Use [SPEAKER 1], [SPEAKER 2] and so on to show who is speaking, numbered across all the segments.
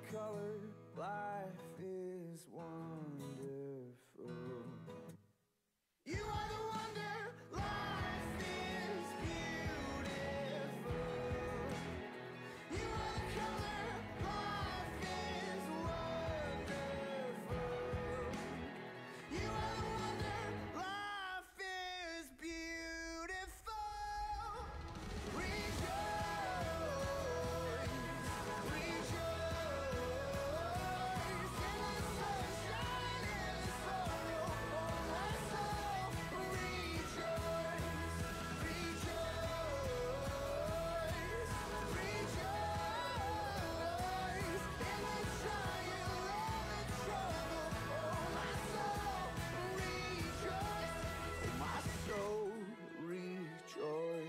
[SPEAKER 1] color, life is wonderful. You are the wonder, life is beautiful. You are the color, life is wonderful. You are the wonder, life is beautiful. Rejoice, rejoice, in the sunshine and the sorrow, oh my soul. Rejoice, rejoice, rejoice, in the trial and the trouble, oh my soul. Rejoice, oh my soul, rejoice.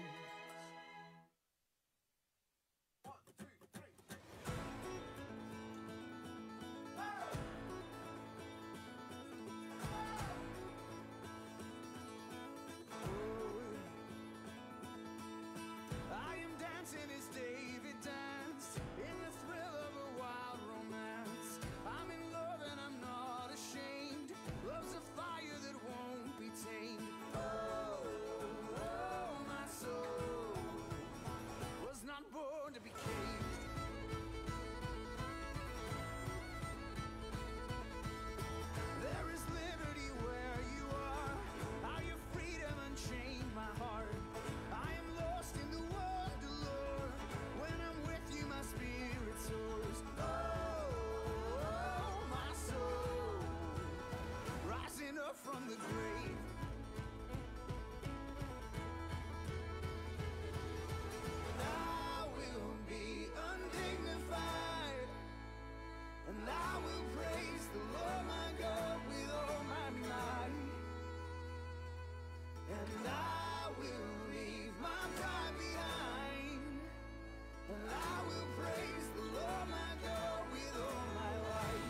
[SPEAKER 1] I am dancing as David danced in the thrill of a wild romance. I'm in love and I'm not ashamed. Love's a fire that won't be tamed. Oh, oh, my soul was not born to be caged. There is liberty where you are. How your freedom unchained my heart. I am lost in the wonder, Lord. When I'm with you, my spirit soars. Oh, oh, my soul, rising up from the grave. I will be undignified, and I will praise the Lord my God with all my might. And I will leave my pride behind, and I will praise the Lord my God with all my life.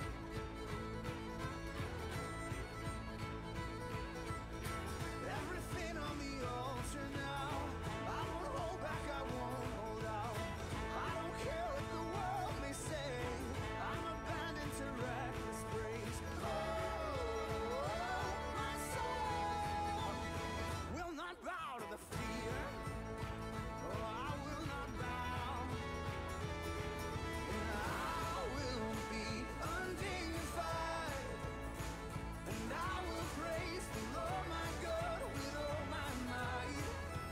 [SPEAKER 1] Everything on the altar now. I won't hold back, I won't hold out. I don't care what the world may say. I'm abandoned to reckless praise. Oh, my soul will not bow to the fear. Oh, I will not bow. And I will be undignified. And I will praise the Lord my God with all my might.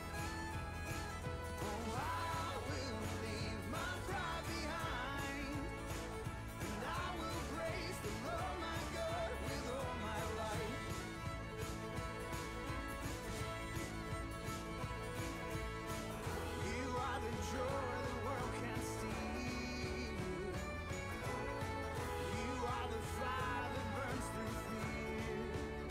[SPEAKER 1] Oh, I will leave my pride behind. And I will praise the Lord my God with all my life. You are the joy the world can't steal. You are the fire that burns through fear.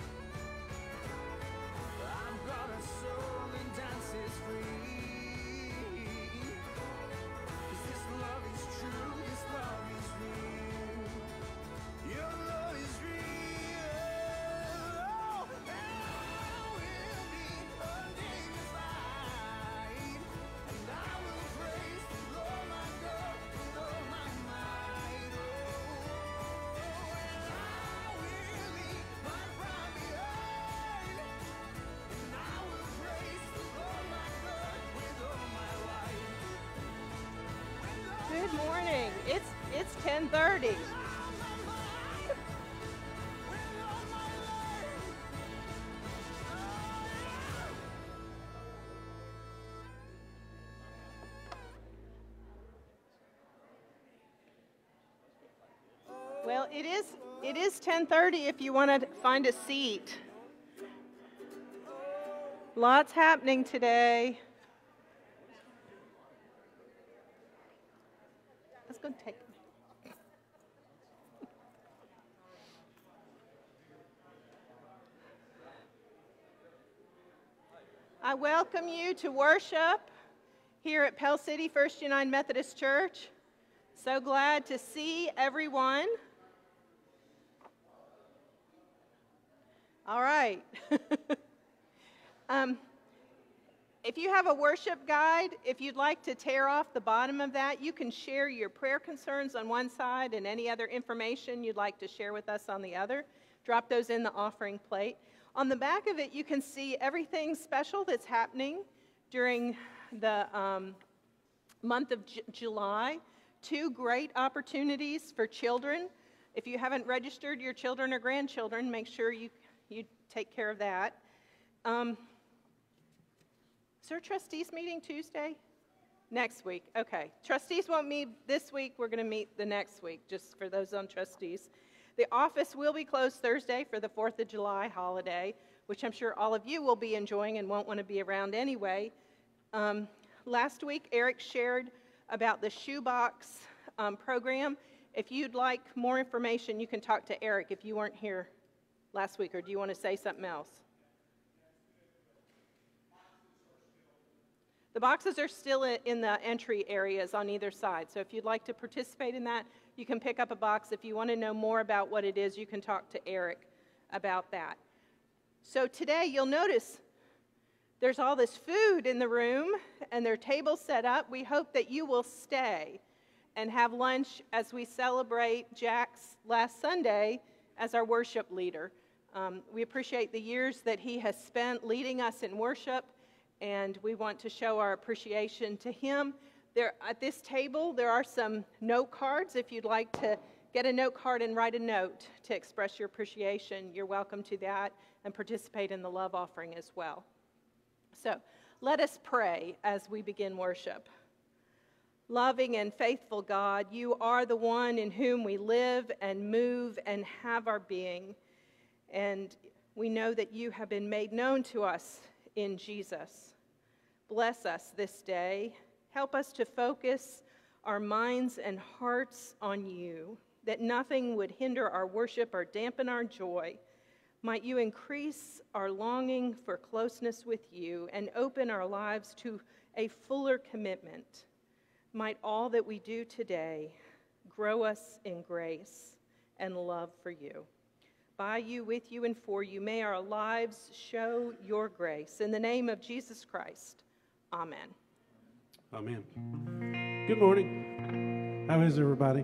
[SPEAKER 1] I've got a soul that dances free. 'Cause this love is true, this love is real. Your love is real. Oh, and I will be undignified. And I will praise the Lord my God with all my might. Oh, and I will leave my pride behind. And I will praise the Lord my God with all my life.
[SPEAKER 2] Good morning. It's 10:30.
[SPEAKER 1] With all my mind, with all my life.
[SPEAKER 2] Well, it is 10:30 if you want to find a seat. Lots happening today. That's going to take me. I welcome you to worship here at Pell City First United Methodist Church. So glad to see everyone. All right. if you have a worship guide, if you'd like to tear off the bottom of that, you can share your prayer concerns on one side and any other information you'd like to share with us on the other. Drop those in the offering plate. On the back of it, you can see everything special that's happening during the month of July. 2 great opportunities for children. If you haven't registered your children or grandchildren, make sure you take care of that. Is there a trustees meeting Tuesday? Next week. Okay. Trustees won't meet this week. We're going to meet the next week, just for those on trustees. The office will be closed Thursday for the 4th of July holiday, which I'm sure all of you will be enjoying and won't want to be around anyway. Last week, Eric shared about the shoebox program. If you'd like more information, you can talk to Eric if you weren't here last week, or do you want to say something else? The boxes are still in the entry areas on either side, so if you'd like to participate in that, you can pick up a box. If you want to know more about what it is, you can talk to Eric about that. So today, you'll notice there's all this food in the room, and there are tables set up. We hope that you will stay and have lunch as we celebrate Jack's last Sunday as our worship leader. We appreciate the years that he has spent leading us in worship, and we want to show our appreciation to him. There, at this table, there are some note cards. If you'd like to get a note card and write a note to express your appreciation, you're welcome to that, and participate in the love offering as well. So let us pray as we begin worship. Loving and faithful God, you are the one in whom we live and move and have our being. And we know that you have been made known to us in Jesus. Bless us this day. Help us to focus our minds and hearts on you, that nothing would hinder our worship or dampen our joy. Might you increase our longing for closeness with you and open our lives to a fuller commitment. Might all that we do today grow us in grace and love for you. By you, with you, and for you, may our lives show your grace. In the name of Jesus Christ, amen.
[SPEAKER 3] Amen. Good morning. How is everybody?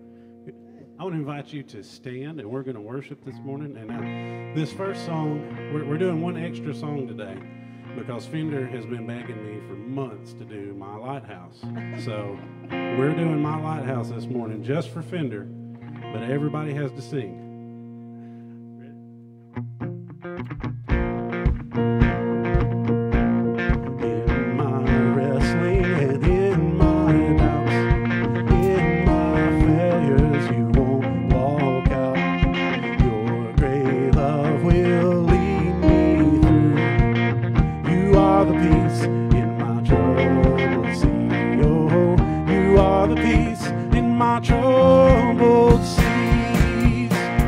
[SPEAKER 3] I want to invite you to stand, and we're going to worship this morning. And now, this first song, we're doing one extra song today because Fender has been begging me for months to do My Lighthouse. So we're doing My Lighthouse this morning just for Fender, but everybody has to sing. Troubled seas.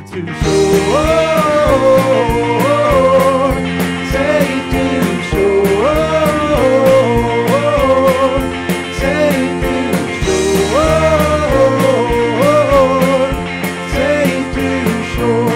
[SPEAKER 3] to shore, safe to shore, safe to shore, safe to shore.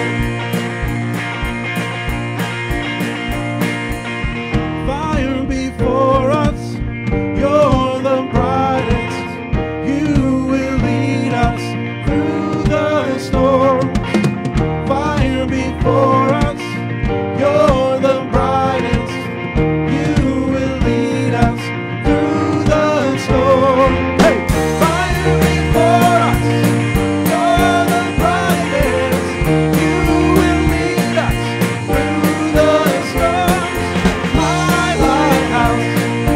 [SPEAKER 3] Fire before us, you're the brightest. You will lead us through the storm. Fire before us, you're the brightest. You will lead us through the storm. Hey! Fire before us, you're the brightest. You will lead us through the storm. My lighthouse,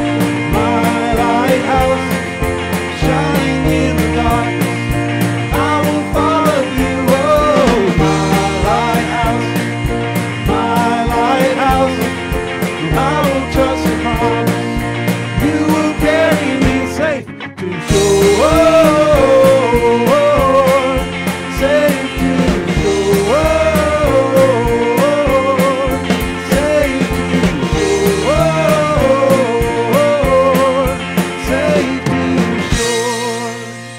[SPEAKER 3] shining in the darkness, I will follow you. Oh, my lighthouse, I will trust your promise. You will carry me safe to shore, safe to shore, safe to shore, safe to shore.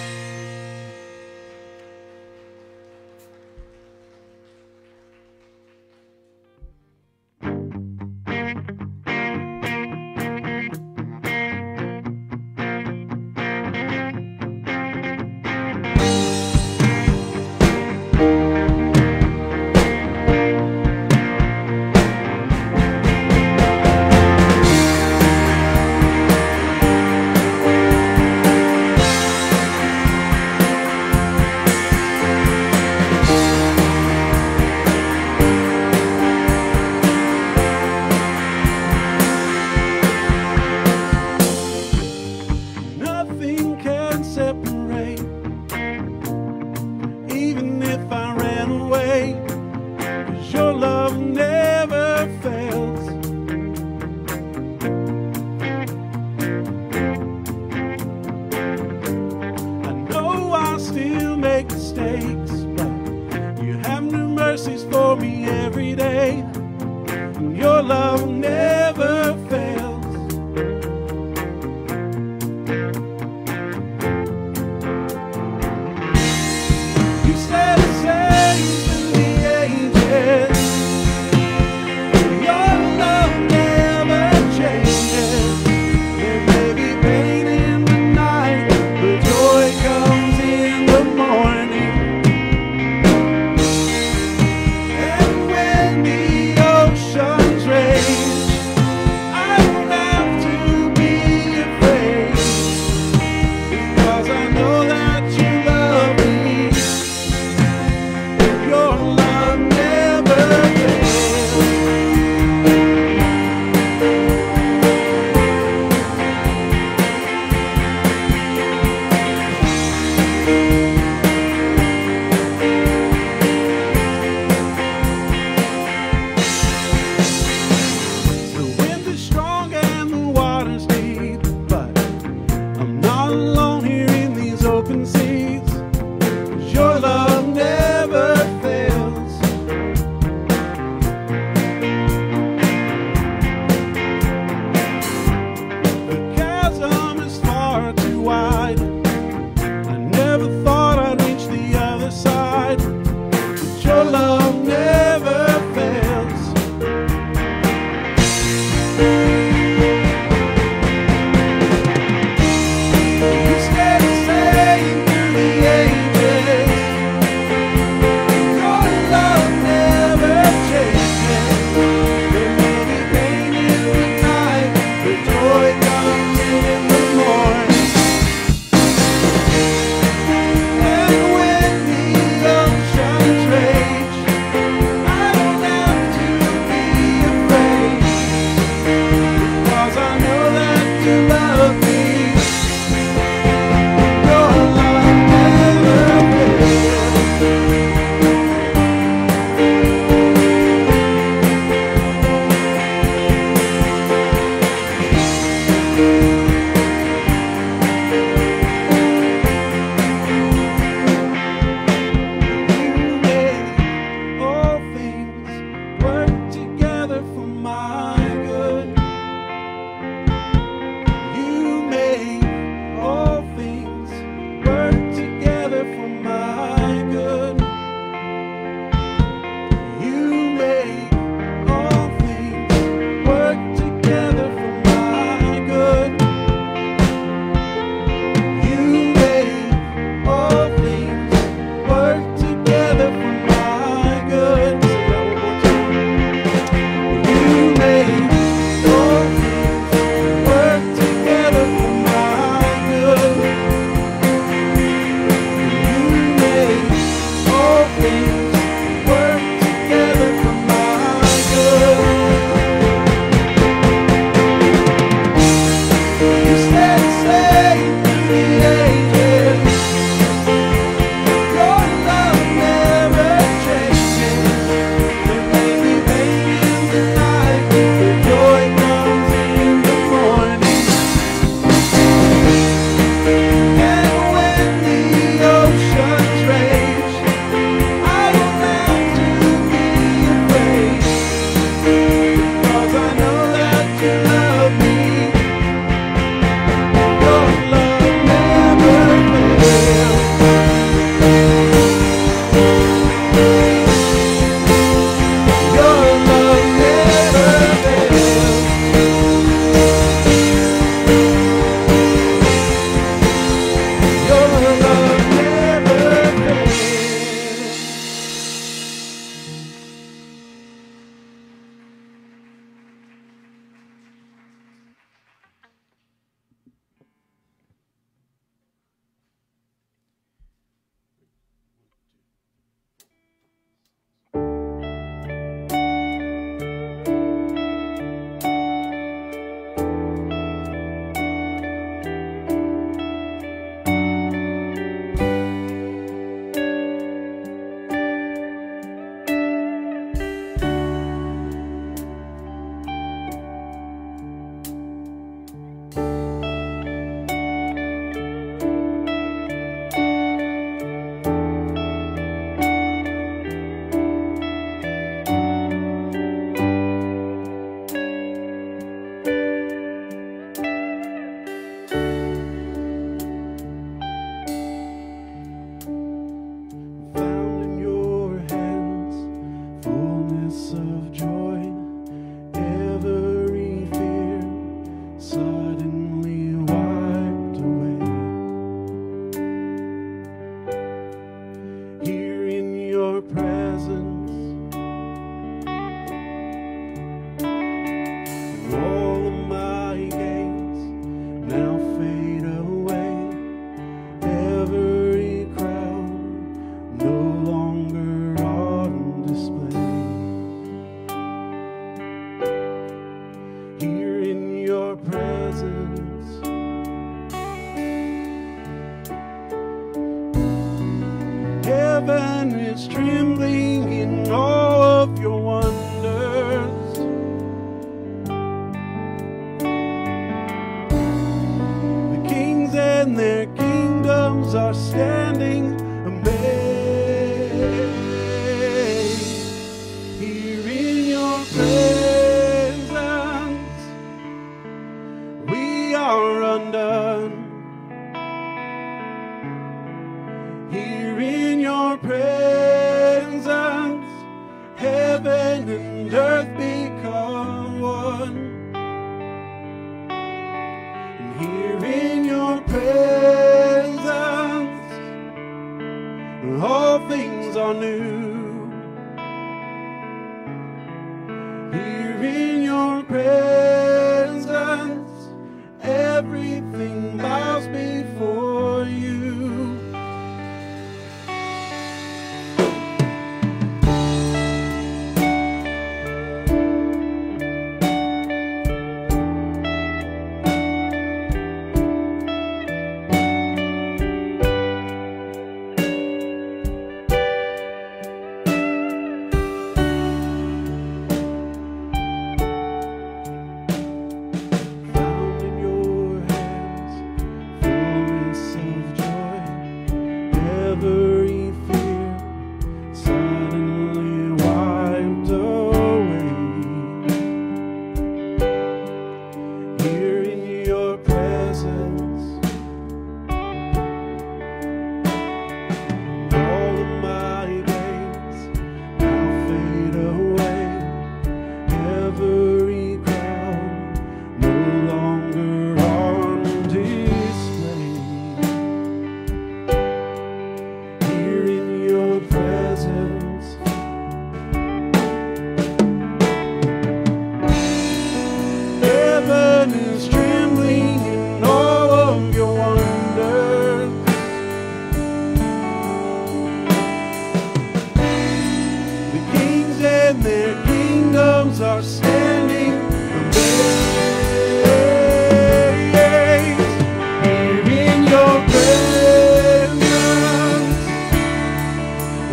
[SPEAKER 3] Nothing can separate, even if I ran away, 'cause your love never fails. I know I still make mistakes, but you have new mercies for me every day, and your love never fails. You said the same in the ages. Your love never changes. There may be pain in the night, but joy comes in the morning.
[SPEAKER 1] things work together for my good. You said stay through the ages. Your love never changes. There may be pain in the night, but joy comes in the morning. And when the oceans rage, I don't have to be afraid, because I know that you love me. Your love never fails. Your love never fails. Your love never fails. Found in your hands fullness of joy, every fear suddenly wiped away. Here in your presence, all of my gains now fade away. Every crown no longer on display. Here in your presence, heaven is trembling in all of your wonders. The kings and their kingdoms are standing amazed. Here in your presence, we are undone. Here in your presence, heaven and earth become one. And here in your presence, all things are new. Here in your presence, everything bows before you.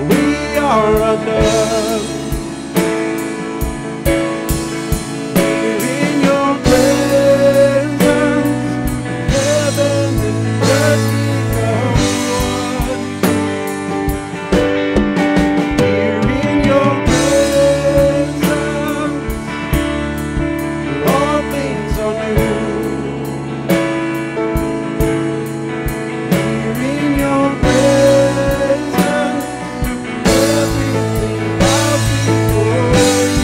[SPEAKER 3] We are undone. Here in your presence, heaven and earth become one. Here in your presence, all things are new. Here in your presence, everything bows before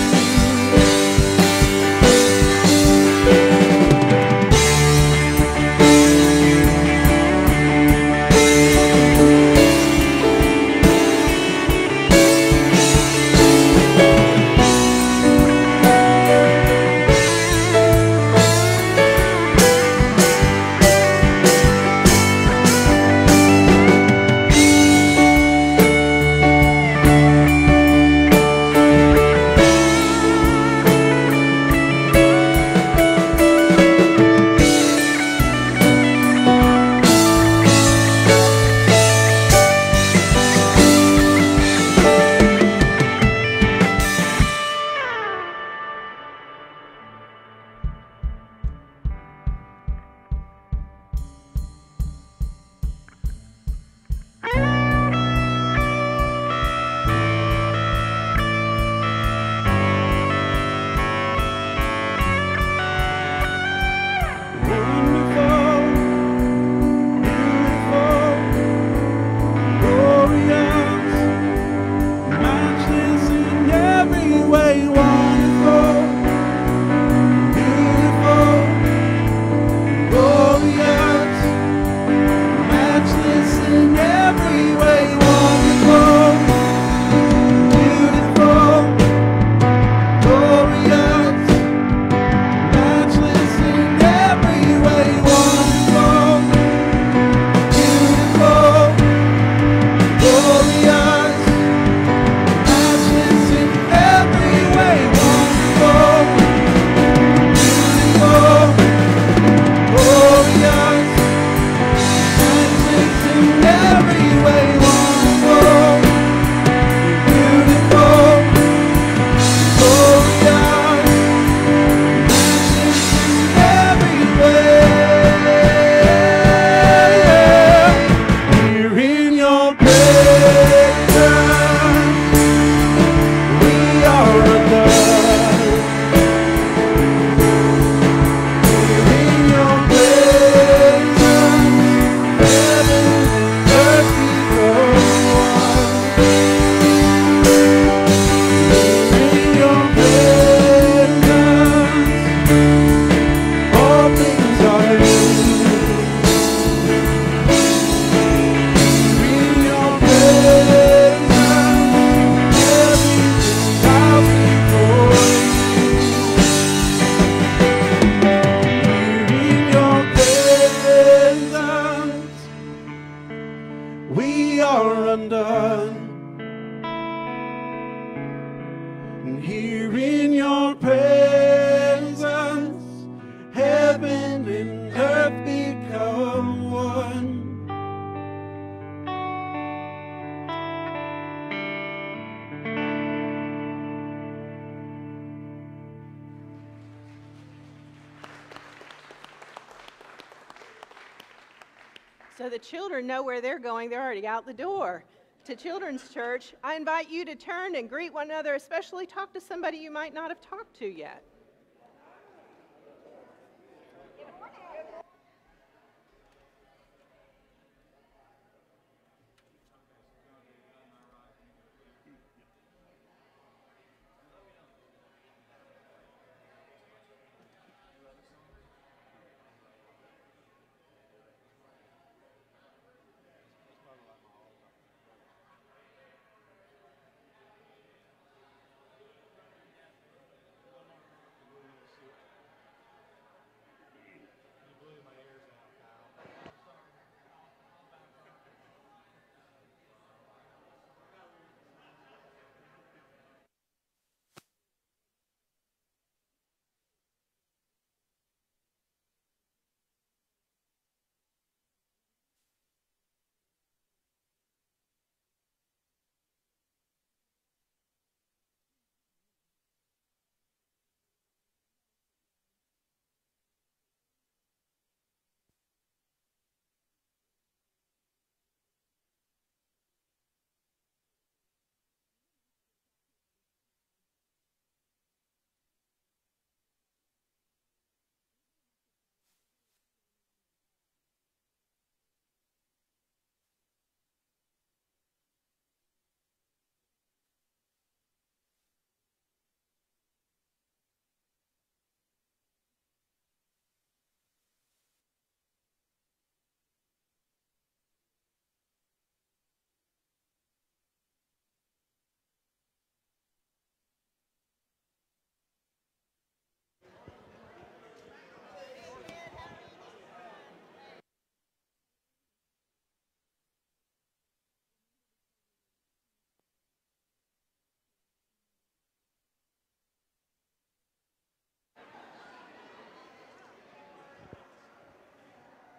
[SPEAKER 2] So the children know where they're going. They're already out the door to Children's Church. I invite you to turn and greet one another, especially talk to somebody you might not have talked to yet.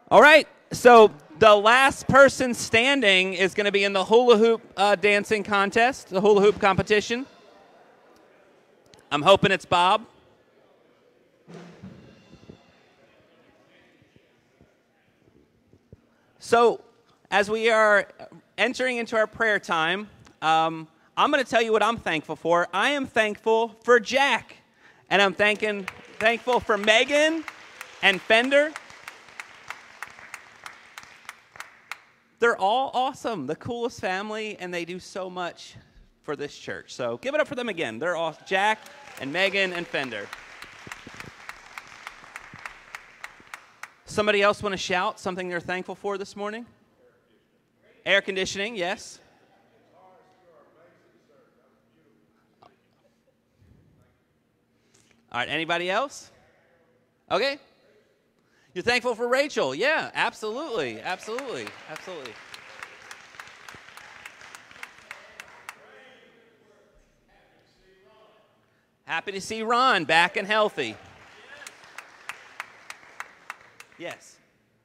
[SPEAKER 4] All right, so the last person standing is going to be in the hula hoop dancing contest, the hula hoop competition. I'm hoping it's Bob. So as we are entering into our prayer time, I'm going to tell you what I'm thankful for. I am thankful for Jack, and I'm thankful for Megan and Fender. They're all awesome, the coolest family, and they do so much for this church. So give it up for them again. They're all Jack and Megan and Fender. Somebody else want to shout something they're thankful for this morning? Air conditioning, yes. All right, anybody else? Okay. You're thankful for Rachel? Yeah, absolutely, absolutely, absolutely. Happy to see Ron back and healthy. Yes.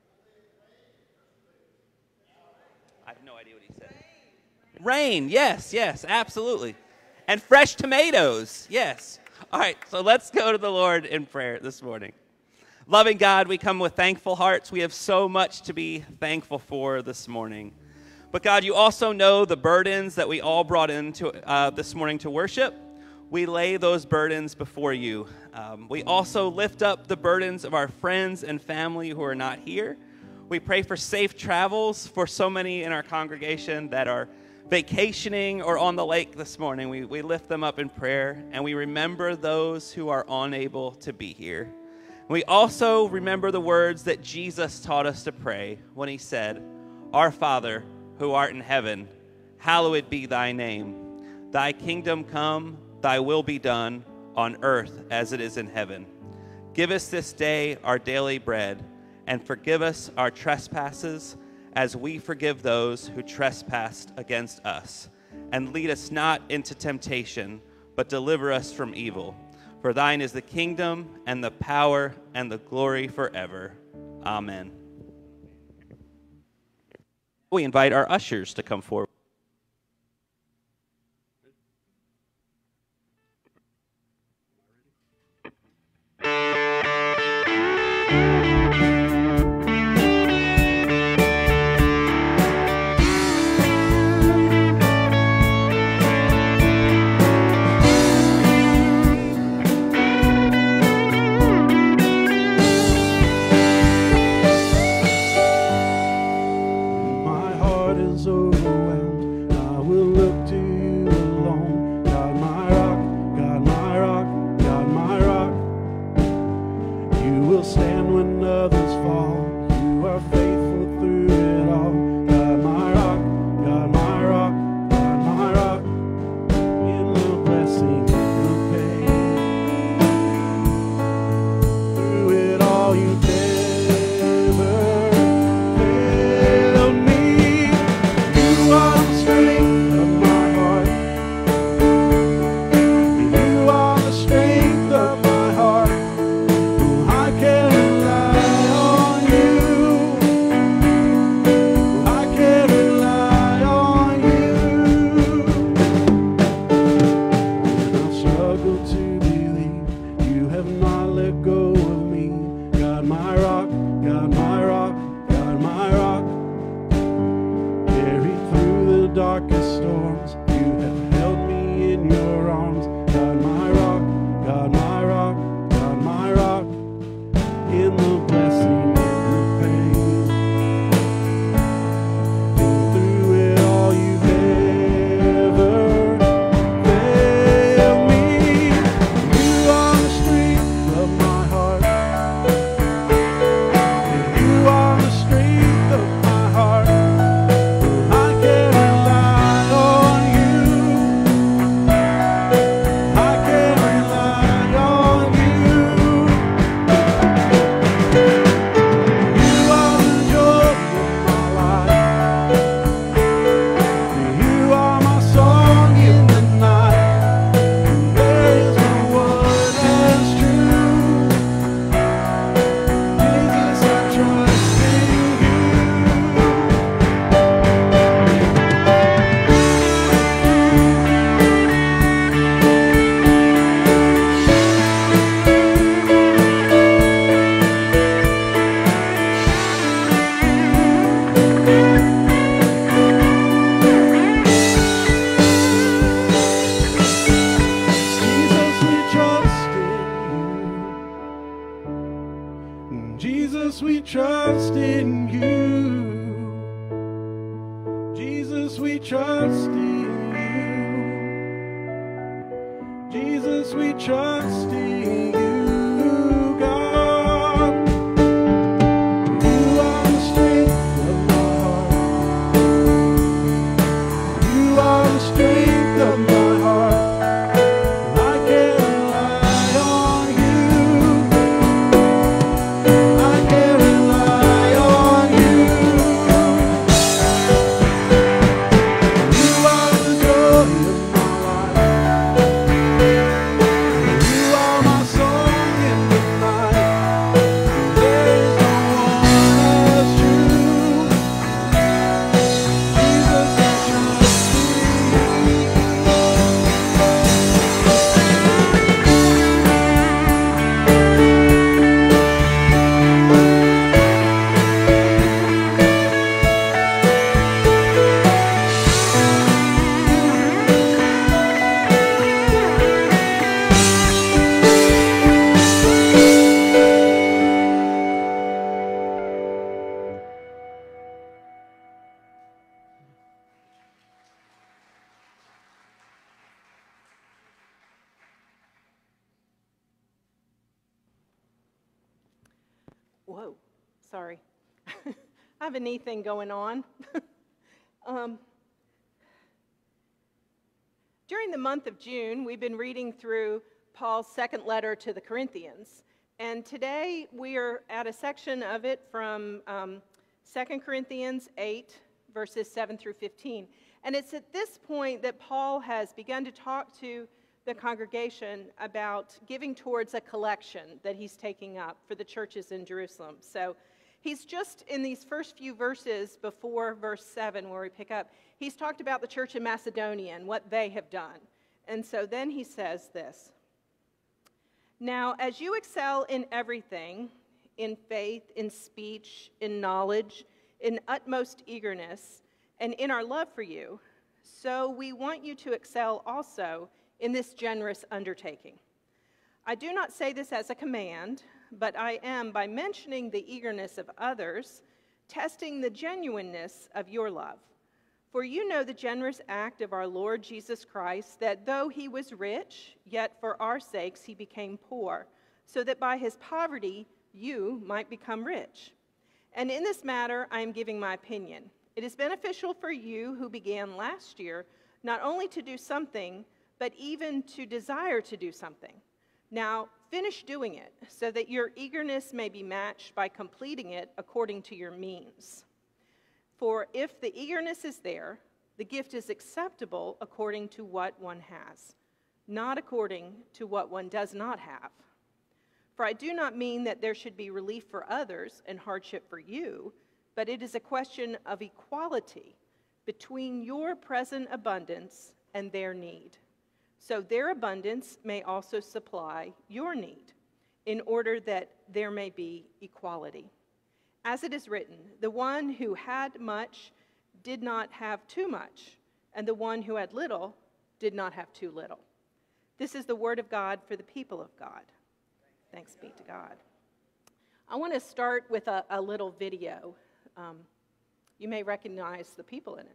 [SPEAKER 4] I have no idea what he said. Rain, yes, yes, absolutely. And fresh tomatoes, yes. All right, so let's go to the Lord in prayer this morning. Loving God, we come with thankful hearts. We have so much to be thankful for this morning. But God, you also know the burdens that we all brought into this morning to worship. We lay those burdens before you. We also lift up the burdens of our friends and family who are not here. We pray for safe travels for so many in our congregation that are vacationing or on the lake this morning. We lift them up in prayer, and we remember those who are unable to be here. We also remember the words that Jesus taught us to pray when he said, "Our Father, who art in heaven, hallowed be thy name. Thy kingdom come, thy will be done, on earth as it is in heaven. Give us this day our daily bread, and forgive us our trespasses as we forgive those who trespass against us. And lead us not into temptation, but deliver us from evil. For thine is the kingdom and the power and the glory forever. Amen." We invite our ushers to come forward.
[SPEAKER 3] My heart is overwhelmed Jesus, we trust in you, God. You are the strength of my heart. You are the strength of my heart. I can rely on you. I can rely on you. You are the joy of my life. You are my song in the night. There is no one as true. Jesus, I trust in you.
[SPEAKER 2] Whoa, sorry. I have a knee thing going on. During the month of June, we've been reading through Paul's second letter to the Corinthians. And today we are at a section of it from 2 Corinthians 8, verses 7 through 15. And it's at this point that Paul has begun to talk to the congregation about giving towards a collection that he's taking up for the churches in Jerusalem. So he's just in these first few verses before verse 7 where we pick up, he's talked about the church in Macedonia and what they have done. And so then he says this: "Now, as you excel in everything, in faith, in speech, in knowledge, in utmost eagerness, and in our love for you, so we want you to excel also in this generous undertaking. I do not say this as a command, but I am, by mentioning the eagerness of others, testing the genuineness of your love. For you know the generous act of our Lord Jesus Christ, that though he was rich, yet for our sakes he became poor, so that by his poverty you might become rich. And in this matter I am giving my opinion. It is beneficial for you who began last year not only to do something, but even to desire to do something. Now finish doing it, so that your eagerness may be matched by completing it according to your means. For if the eagerness is there, the gift is acceptable according to what one has, not according to what one does not have. For I do not mean that there should be relief for others and hardship for you, but it is a question of equality between your present abundance and their need. So their abundance may also supply your need, in order that there may be equality. As it is written, the one who had much did not have too much, and the one who had little did not have too little. This is the word of God for the people of God. Thanks be to God." I want to start with a little video. You may recognize the people in it.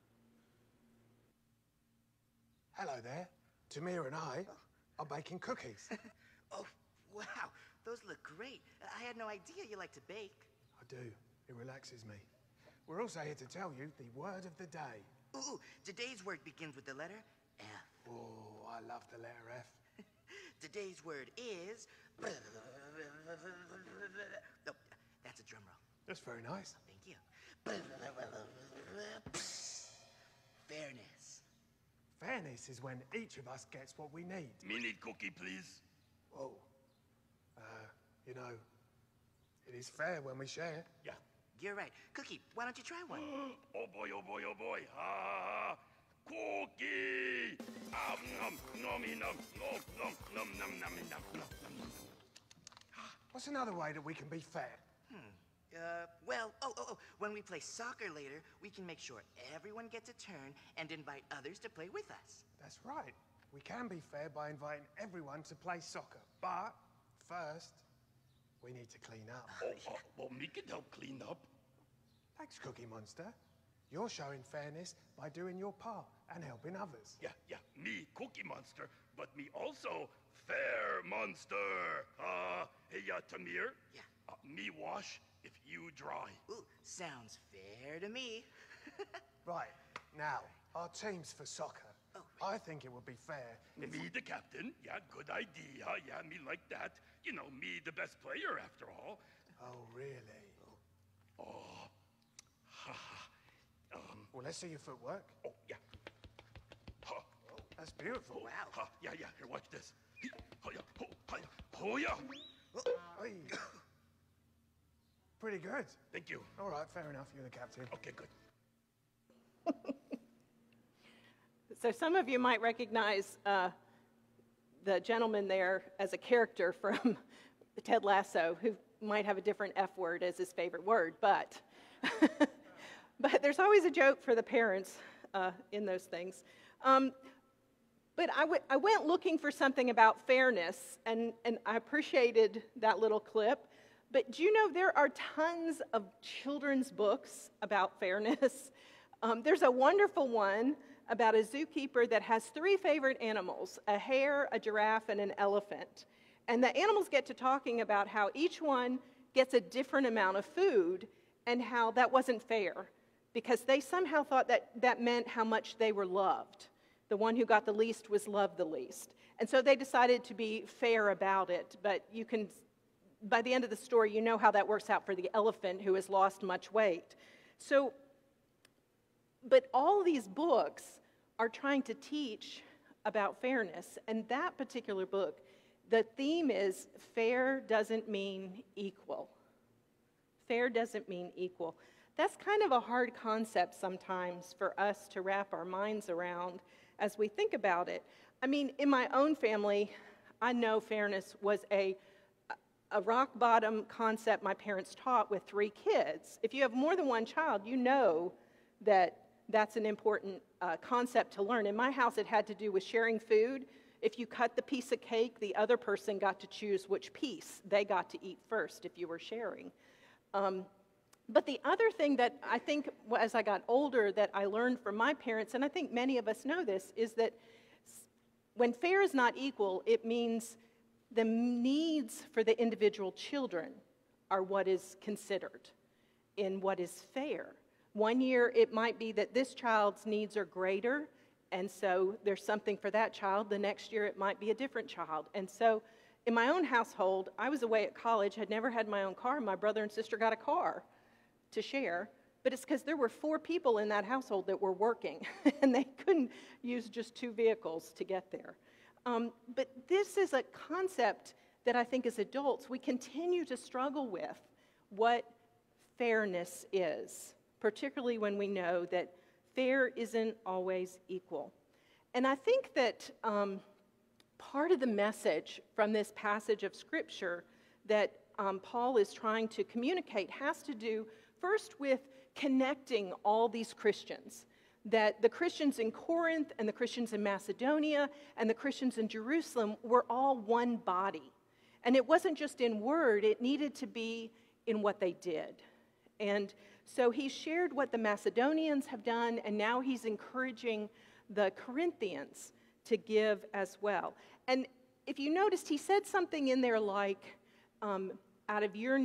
[SPEAKER 5] Hello there. Tamir and I are baking cookies.
[SPEAKER 6] Oh, wow. Those look great. I had no idea you like to bake.
[SPEAKER 5] I do. It relaxes me. We're also here to tell you the word of the day.
[SPEAKER 6] Ooh, today's word begins with the letter F.
[SPEAKER 5] Oh, I love the letter F.
[SPEAKER 6] Today's word is... Oh, that's a drum roll.
[SPEAKER 5] That's very nice.
[SPEAKER 6] Thank you. Fairness.
[SPEAKER 5] Fairness is when each of us gets what we need.
[SPEAKER 7] Me need cookie, please.
[SPEAKER 5] Whoa. You know, it is fair when we share.
[SPEAKER 7] Yeah.
[SPEAKER 6] You're right. Cookie, why don't you try one?
[SPEAKER 7] Oh boy, oh boy, oh boy. Ah, cookie. Nom, nommy, nom, nom, nom, nom, nom, nom, nom, nom, nom.
[SPEAKER 5] What's another way that we can be fair?
[SPEAKER 6] When we play soccer later, we can make sure everyone gets a turn and invite others to play with us.
[SPEAKER 5] That's right. We can be fair by inviting everyone to play soccer. But first, we need to clean up.
[SPEAKER 7] Well, me can help clean up.
[SPEAKER 5] Thanks, Cookie Monster. You're showing fairness by doing your part and helping others.
[SPEAKER 7] Yeah, yeah, me Cookie Monster, but me also Fair Monster. Hey, Tamir?
[SPEAKER 6] Yeah.
[SPEAKER 7] Me wash if you dry.
[SPEAKER 6] Ooh, sounds fair to me.
[SPEAKER 5] Right, now, our teams for soccer.
[SPEAKER 6] Oh.
[SPEAKER 5] I think it would be fair if
[SPEAKER 7] Me the captain, yeah, good idea, yeah, me like that. You know, me the best player after all.
[SPEAKER 5] Oh, really?
[SPEAKER 7] Oh,
[SPEAKER 5] Well, let's see your footwork.
[SPEAKER 7] oh, yeah. Ha,
[SPEAKER 5] That's beautiful.
[SPEAKER 6] Wow.
[SPEAKER 7] ha, yeah, yeah, here, watch this. Oh, yeah, oh, yeah.
[SPEAKER 5] Oi. Pretty good.
[SPEAKER 7] Thank you.
[SPEAKER 5] All right, fair enough. You're the captain.
[SPEAKER 7] Okay, good.
[SPEAKER 2] So some of you might recognize the gentleman there as a character from Ted Lasso, who might have a different F word as his favorite word, but but there's always a joke for the parents in those things. But I went looking for something about fairness, and I appreciated that little clip. But do you know there are tons of children's books about fairness? There's a wonderful one about a zookeeper that has 3 favorite animals, a hare, a giraffe, and an elephant. And the animals get to talking about how each one gets a different amount of food and how that wasn't fair because they somehow thought that meant how much they were loved. The one who got the least was loved the least. And so they decided to be fair about it. But you can, by the end of the story, you know how that works out for the elephant who has lost much weight. So, but all these books are trying to teach about fairness. And that particular book, the theme is fair doesn't mean equal. Fair doesn't mean equal. That's kind of a hard concept sometimes for us to wrap our minds around as we think about it. I mean, in my own family, I know fairness was a rock bottom concept my parents taught with 3 kids. If you have more than one child, you know that that's an important concept to learn. In my house, it had to do with sharing food. If you cut the piece of cake, the other person got to choose which piece they got to eat first if you were sharing. But the other thing that I think as I got older that I learned from my parents, and I think many of us know this, is that when fair is not equal, it means the needs for the individual children are what is considered in what is fair. One year it might be that this child's needs are greater, and so there's something for that child. The next year it might be a different child. And so in my own household, I was away at college, had never had my own car. My brother and sister got a car to share, but it's because there were 4 people in that household that were working, and they couldn't use just 2 vehicles to get there. But this is a concept that I think as adults we continue to struggle with what fairness is, particularly when we know that fair isn't always equal. And I think that part of the message from this passage of Scripture that Paul is trying to communicate has to do first with connecting all these Christians, that the Christians in Corinth and the Christians in Macedonia and the Christians in Jerusalem were all one body. And it wasn't just in word, it needed to be in what they did. And so he shared what the Macedonians have done, and now he's encouraging the Corinthians to give as well. And if you noticed, he said something in there like, out of your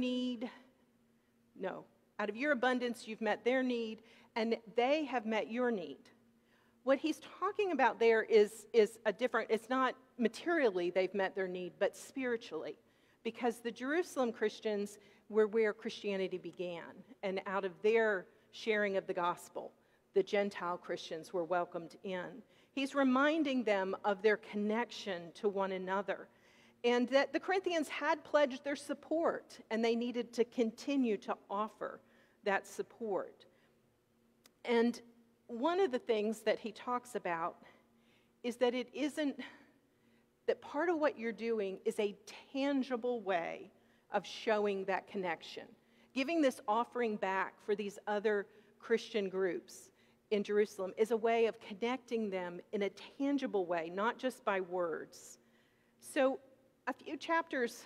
[SPEAKER 2] abundance you've met their need, and they have met your need. What he's talking about there is a different, it's not materially they've met their need, but spiritually. Because the Jerusalem Christians were where Christianity began, and out of their sharing of the gospel, the Gentile Christians were welcomed in. He's reminding them of their connection to one another, and that the Corinthians had pledged their support, and they needed to continue to offer that support. And one of the things that he talks about is that it isn't, that part of what you're doing is a tangible way of showing that connection. Giving this offering back for these other Christian groups in Jerusalem is a way of connecting them in a tangible way, not just by words. So a few chapters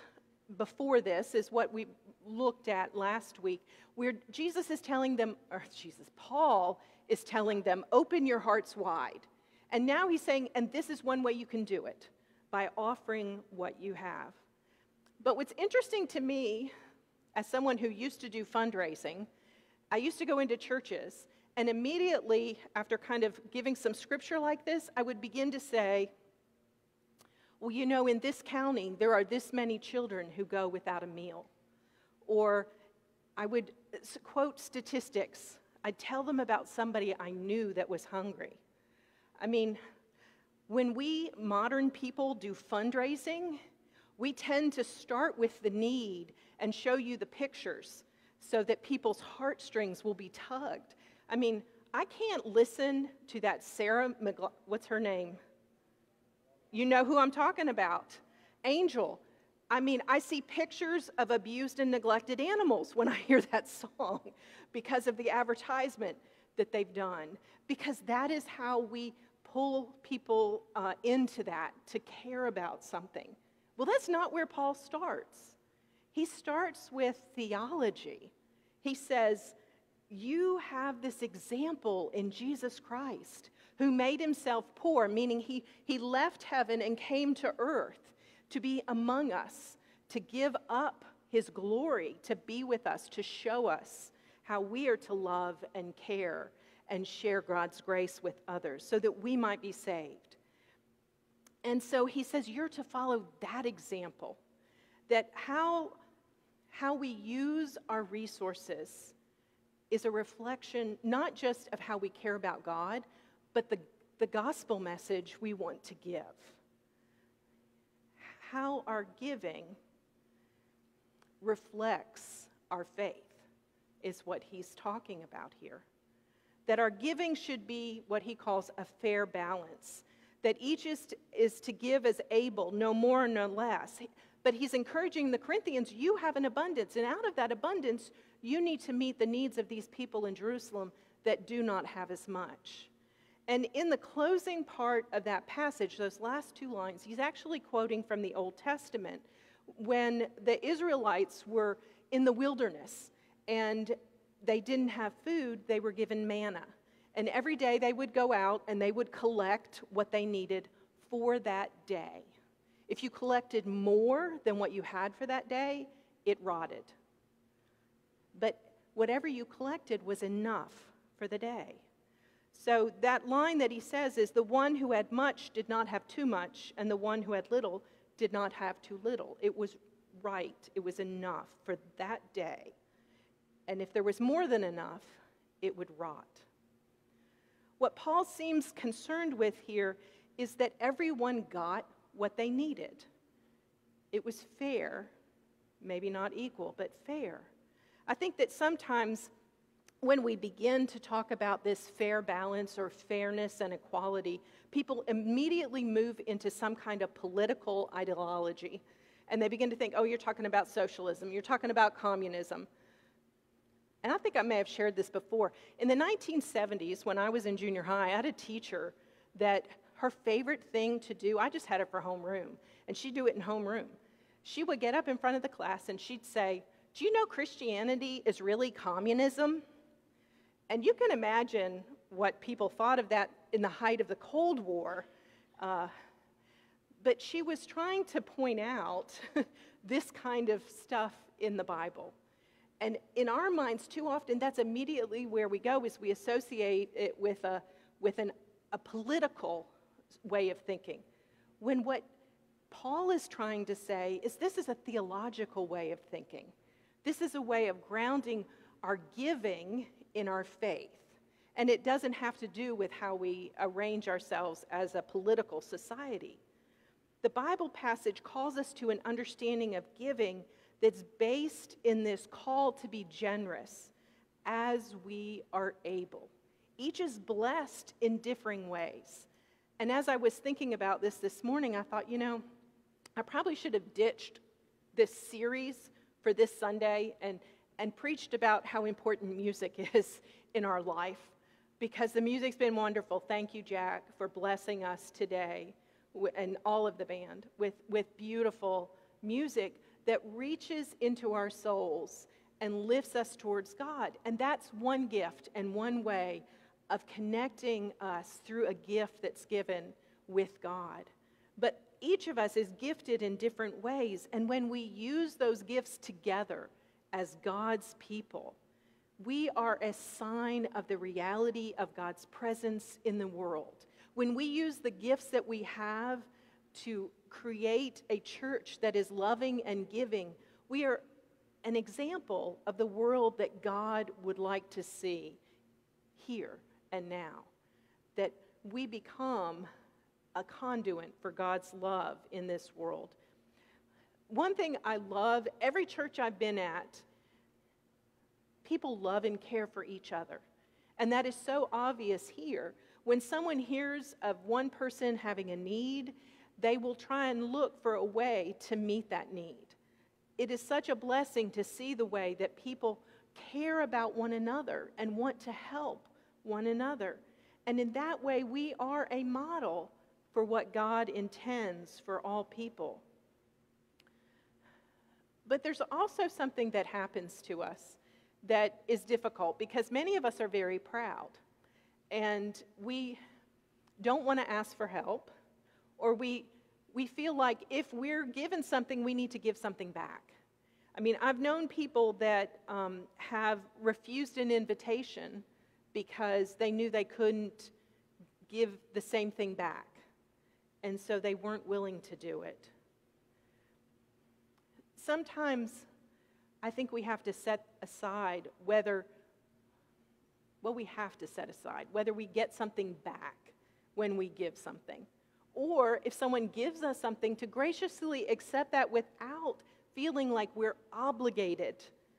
[SPEAKER 2] before this is what we looked at last week, where Jesus is telling them, Paul is telling them, open your hearts wide. And now he's saying, and this is one way you can do it, by offering what you have. But what's interesting to me, as someone who used to do fundraising, I used to go into churches, and immediately after kind of giving some scripture like this, I would begin to say, well, you know, in this county, there are this many children who go without a meal. Or I would quote statistics. I'd tell them about somebody I knew that was hungry. I mean, when we modern people do fundraising, we tend to start with the need and show you the pictures so that people's heartstrings will be tugged. I mean, I can't listen to that Sarah, what's her name? You know who I'm talking about. Angel. I mean, I see pictures of abused and neglected animals when I hear that song because of the advertisement that they've done. Because that is how we pull people into that, to care about something. Well, that's not where Paul starts. He starts with theology. He says, you have this example in Jesus Christ, who made himself poor, meaning he left heaven and came to earth to be among us, to give up his glory, to be with us, to show us how we are to love and care and share God's grace with others so that we might be saved. And so he says you're to follow that example, that how we use our resources is a reflection not just of how we care about God, but the gospel message we want to give. How our giving reflects our faith is what he's talking about here. That our giving should be what he calls a fair balance. That each is to give as able, no more, no less. But he's encouraging the Corinthians, you have an abundance, and out of that abundance, you need to meet the needs of these people in Jerusalem that do not have as much. And in the closing part of that passage, those last two lines, he's actually quoting from the Old Testament when the Israelites were in the wilderness and they didn't have food, they were given manna. And every day they would go out and they would collect what they needed for that day. If you collected more than what you had for that day, it rotted. But whatever you collected was enough for the day. So that line that he says is, the one who had much did not have too much, and the one who had little did not have too little. It was right. It was enough for that day. And if there was more than enough, it would rot. What Paul seems concerned with here is that everyone got what they needed. It was fair, maybe not equal, but fair. I think that sometimes when we begin to talk about this fair balance or fairness and equality, people immediately move into some kind of political ideology. And they begin to think, oh, you're talking about socialism, you're talking about communism. And I think I may have shared this before. In the 1970s, when I was in junior high, I had a teacher that her favorite thing to do, I just had it for homeroom, and she'd do it in homeroom. She would get up in front of the class and she'd say, do you know Christianity is really communism? And you can imagine what people thought of that in the height of the Cold War. But she was trying to point out this kind of stuff in the Bible. And in our minds, too often, that's immediately where we go, is we associate it with a political way of thinking. When what Paul is trying to say is this is a theological way of thinking. This is a way of grounding our giving in our faith. And it doesn't have to do with how we arrange ourselves as a political society. The Bible passage calls us to an understanding of giving that's based in this call to be generous as we are able. Each is blessed in differing ways. And as I was thinking about this morning, I thought, I probably should have ditched this series for this Sunday and preached about how important music is in our life, because the music's been wonderful. Thank you, Jack, for blessing us today and all of the band with beautiful music that reaches into our souls and lifts us towards God. And that's one gift and one way of connecting us through a gift that's given with God. But each of us is gifted in different ways, and when we use those gifts together as God's people, we are a sign of the reality of God's presence in the world. When we use the gifts that we have to create a church that is loving and giving, we are an example of the world that God would like to see here and now. That we become a conduit for God's love in this world. One thing I love, every church I've been at, people love and care for each other. And that is so obvious here. When someone hears of one person having a need, they will try and look for a way to meet that need. It is such a blessing to see the way that people care about one another and want to help one another. And in that way, we are a model for what God intends for all people. But there's also something that happens to us that is difficult, because many of us are very proud. And we don't want to ask for help, or we feel like if we're given something, we need to give something back. I mean, I've known people that have refused an invitation because they knew they couldn't give the same thing back. And so they weren't willing to do it. Sometimes I think we have to set aside whether we get something back when we give something. Or if someone gives us something, to graciously accept that without feeling like we're obligated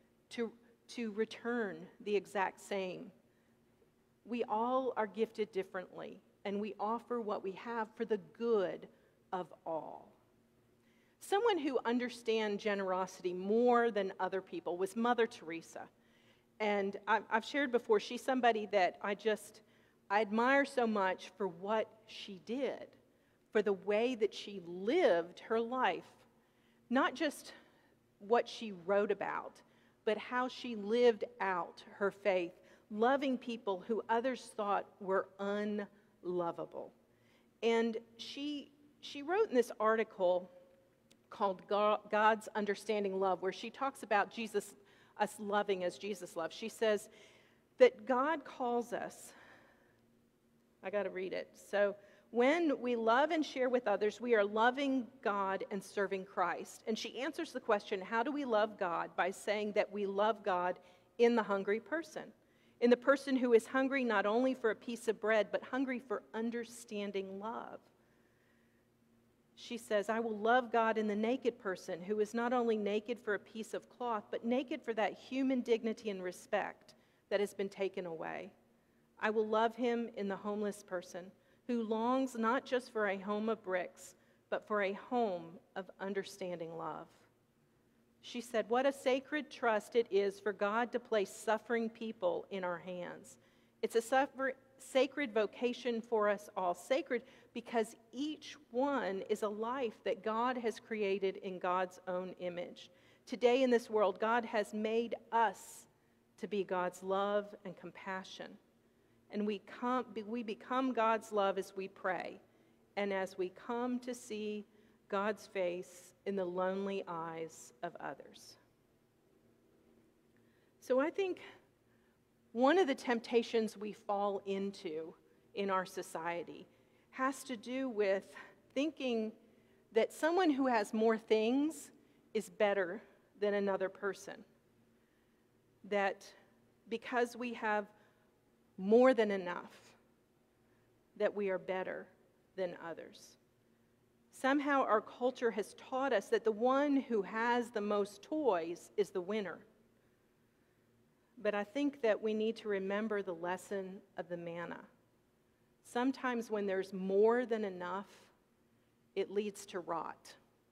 [SPEAKER 2] to return the exact same. We all are gifted differently, and we offer what we have for the good of all. Someone who understands generosity more than other people was Mother Teresa. And I've shared before, she's somebody that I admire so much for what she did, for the way that she lived her life. Not just what she wrote about, but how she lived out her faith, loving people who others thought were unlovable. And she wrote in this article called God's Understanding Love, where she talks about Jesus, us loving as Jesus loved. She says that God calls us, I got to read it. So, when we love and share with others, we are loving God and serving Christ. And she answers the question, how do we love God? By saying that we love God in the hungry person. In the person who is hungry not only for a piece of bread, but hungry for understanding love. She says, I will love God in the naked person who is not only naked for a piece of cloth, but naked for that human dignity and respect that has been taken away. I will love him in the homeless person who longs not just for a home of bricks, but for a home of understanding love. She said, what a sacred trust it is for God to place suffering people in our hands. It's a sacred vocation for us all. Sacred because each one is a life that God has created in God's own image. Today in this world, God has made us to be God's love and compassion. And we become God's love as we pray and as we come to see God's face in the lonely eyes of others. So I think one of the temptations we fall into in our society has to do with thinking that someone who has more things is better than another person. That because we have more than enough, that we are better than others. Somehow our culture has taught us that the one who has the most toys is the winner. But I think that we need to remember the lesson of the manna. Sometimes when there's more than enough, it leads to rot.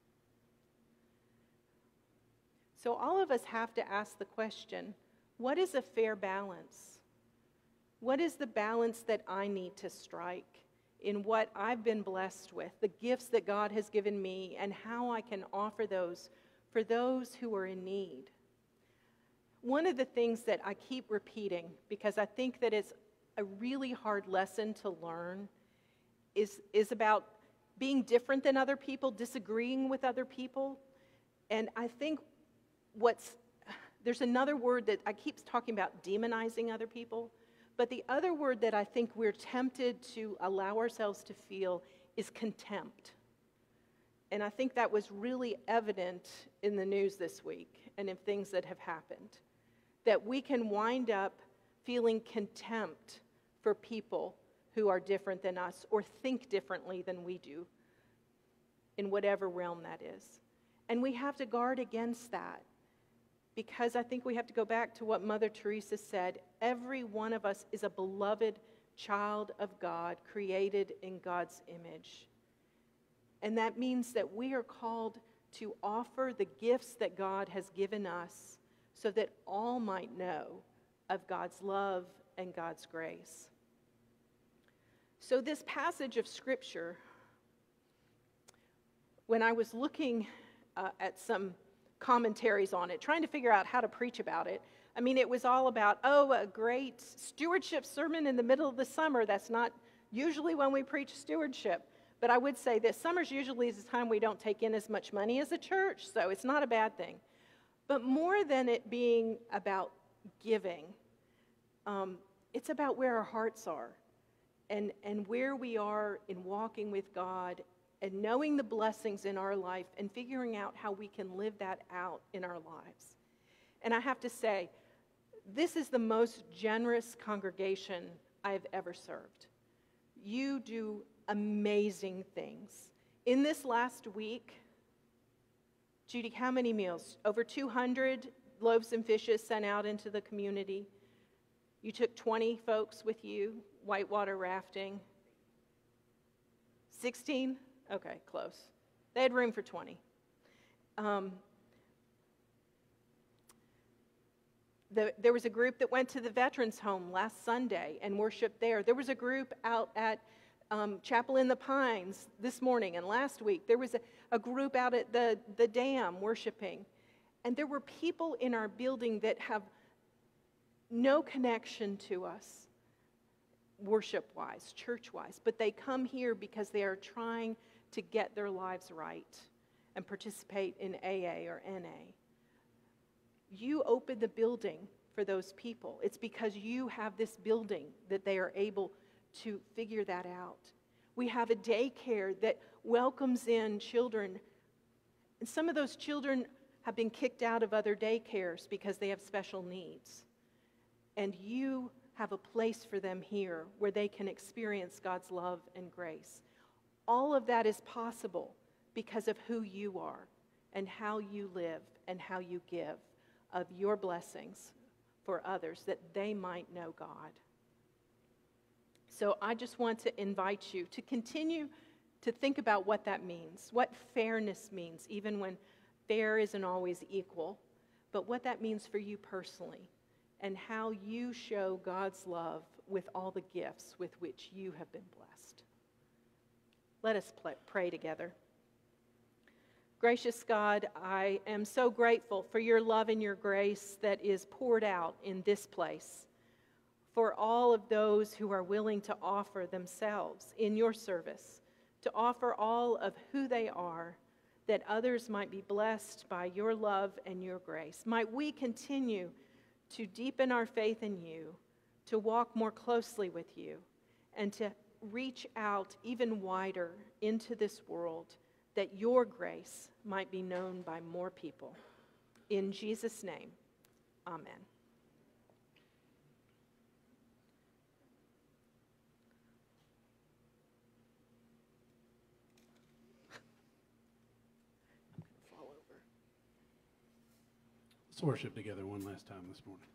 [SPEAKER 2] So all of us have to ask the question, what is a fair balance? What is the balance that I need to strike in what I've been blessed with, the gifts that God has given me, and how I can offer those for those who are in need. One of the things that I keep repeating, because I think that it's a really hard lesson to learn, is about being different than other people, disagreeing with other people. And I think there's another word that I keep talking about, demonizing other people. But the other word that I think we're tempted to allow ourselves to feel is contempt. And I think that was really evident in the news this week and in things that have happened. That we can wind up feeling contempt for people who are different than us or think differently than we do, in whatever realm that is. And we have to guard against that, because I think we have to go back to what Mother Teresa said. Every one of us is a beloved child of God, created in God's image. And that means that we are called to offer the gifts that God has given us so that all might know of God's love and God's grace. So this passage of Scripture, when I was looking at some commentaries on it, trying to figure out how to preach about it, I mean, it was all about, a great stewardship sermon in the middle of the summer. That's not usually when we preach stewardship. But I would say this, summer's usually the time we don't take in as much money as a church, so it's not a bad thing. But more than it being about giving, it's about where our hearts are and where we are in walking with God and knowing the blessings in our life and figuring out how we can live that out in our lives. And I have to say, this is the most generous congregation I've ever served. You do amazing things. In this last week, Judy, how many meals? Over 200 loaves and fishes sent out into the community. You took 20 folks with you, whitewater rafting. 16? Okay, close. They had room for 20. There was a group that went to the Veterans Home last Sunday and worshiped there. There was a group out at Chapel in the Pines this morning and last week. There was a group out at the dam worshiping. And there were people in our building that have no connection to us worship-wise, church-wise, but they come here because they are trying to get their lives right and participate in AA or NA. You open the building for those people. It's because you have this building that they are able to figure that out. We have a daycare that welcomes in children, and some of those children have been kicked out of other daycares because they have special needs. And you have a place for them here where they can experience God's love and grace. All of that is possible because of who you are and how you live and how you give of your blessings for others, that they might know God. So I just want to invite you to continue to think about what that means, what fairness means, even when fair isn't always equal, but what that means for you personally, and how you show God's love with all the gifts with which you have been blessed. Let us pray together. Gracious God, I am so grateful for your love and your grace that is poured out in this place, for all of those who are willing to offer themselves in your service, to offer all of who they are, that others might be blessed by your love and your grace. Might we continue to deepen our faith in you, to walk more closely with you, and to reach out even wider into this world, that your grace might be known by more people. In Jesus' name, amen.
[SPEAKER 3] Let's worship together one last time this morning.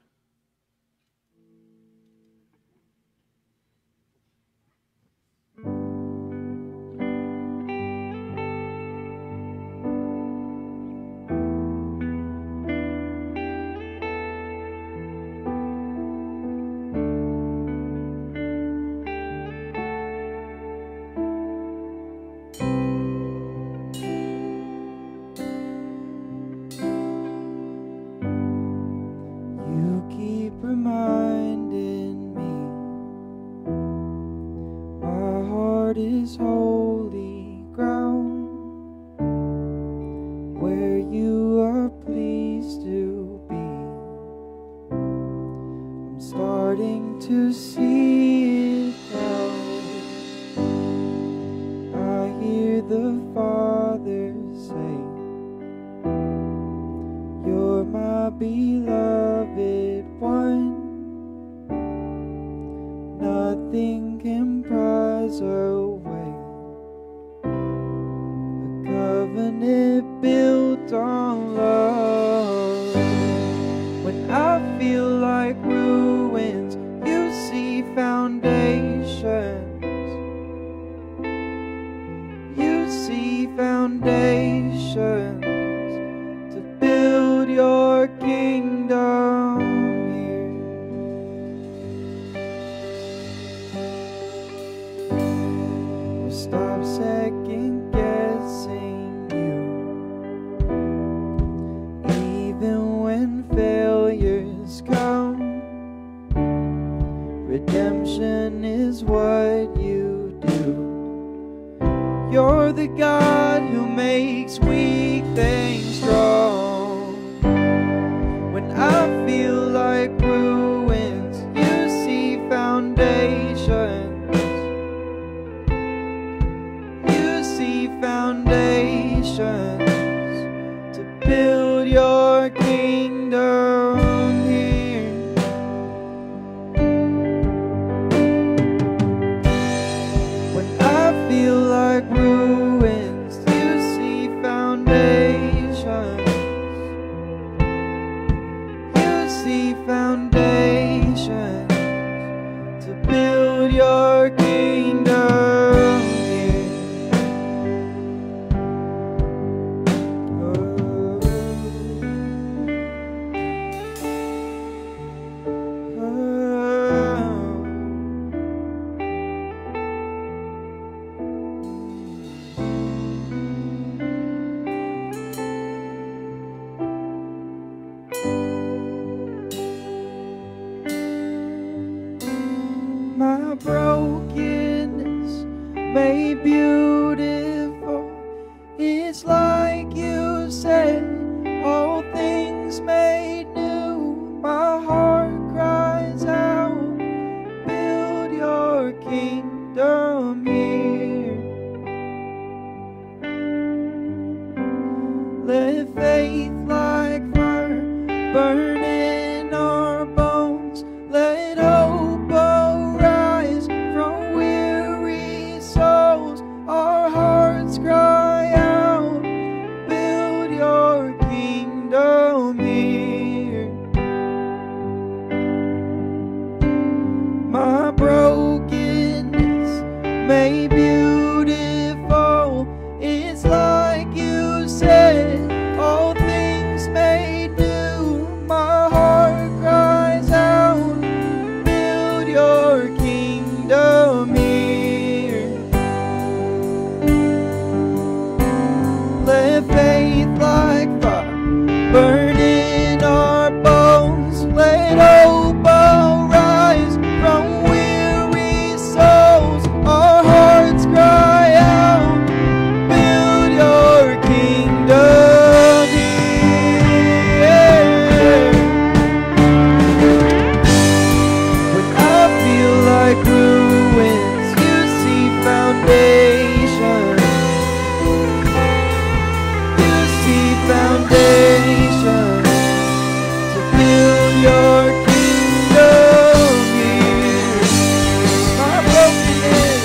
[SPEAKER 8] the Father say, you're my beloved one. Nothing can prize away a covenant built on love. When I feel like ruins, you see foundations. You see foundations to build your kingdom here. We'll stop second guessing you, even when failures come. Redemption is what you do. You're the God who makes weak things strong. When I feel like ruins, you see foundations. You see foundations to build your kingdom here. When I feel like ruins, you see foundations. You see foundations to build your kingdom here. My brokenness made beautiful. It's like you said, all things made new. My heart cries out, build your kingdom here. Let faith like fire burn in our bones. Let hope arise from weary souls. Our hearts cry out, build your kingdom here. My brokenness made beautiful. It's like you said, all things made new. My heart cries out, build your kingdom here. Let faith like fire burn in our bones. Let hope arise from weary souls. Our hearts cry out, build your kingdom here. When I feel like ruins, you see foundations. You see foundations to build your kingdom here. My brokenness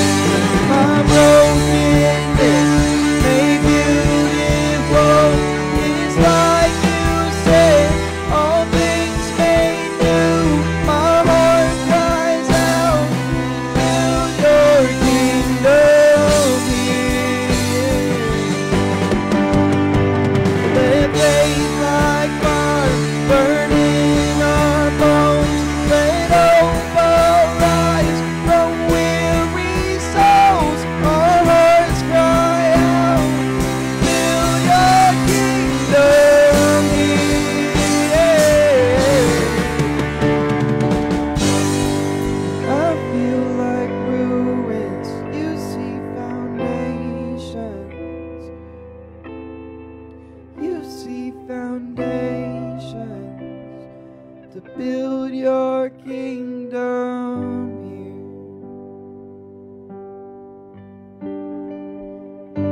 [SPEAKER 8] made beautiful. It's like you said, all things made new. My heart cries out, build your kingdom here. Let faith like fire burn in our bones. Let hope arise from weary souls. Our hearts cry out, build your kingdom here. I feel like ruins, you see foundations. You see foundations to build your kingdom here.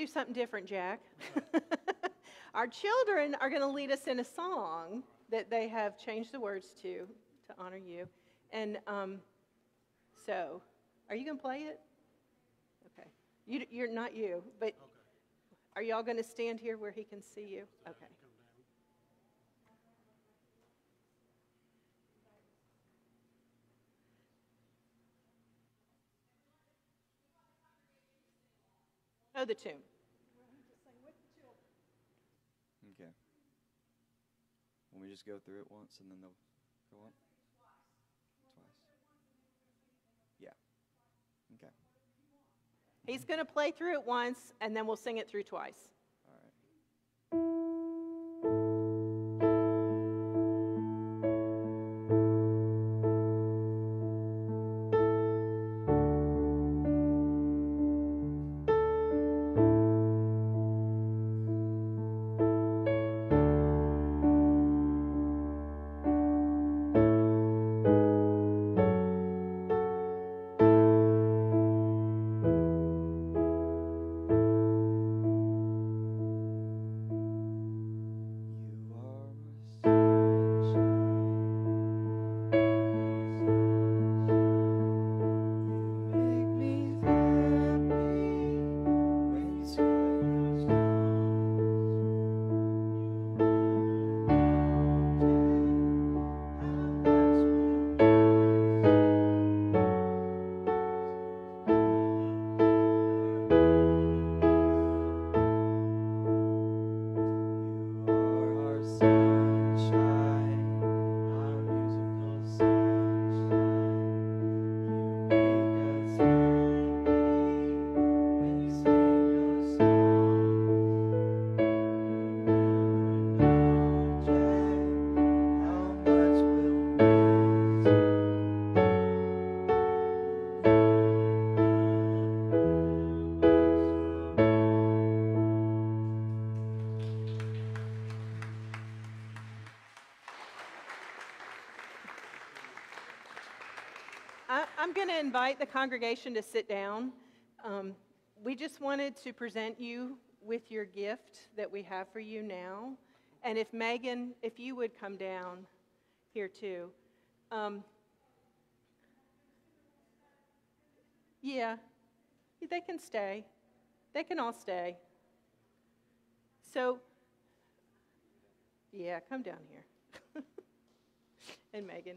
[SPEAKER 2] do something different, Jack. Our children are going to lead us in a song that they have changed the words to honor you. And so, are you going to play it? Okay. You're not you, but are y'all going to stand here where he can see you? Okay. Know the tune.
[SPEAKER 9] Okay. Let me just go through it once and then they'll go on? Twice. Yeah. Okay.
[SPEAKER 2] He's going to play through it once, and then we'll sing it through twice.
[SPEAKER 9] All right.
[SPEAKER 2] I'm going to invite the congregation to sit down. We just wanted to present you with your gift that we have for you now. And if Megan, if you would come down here too. Yeah, they can stay. They can all stay. So, yeah, come down here. And Megan.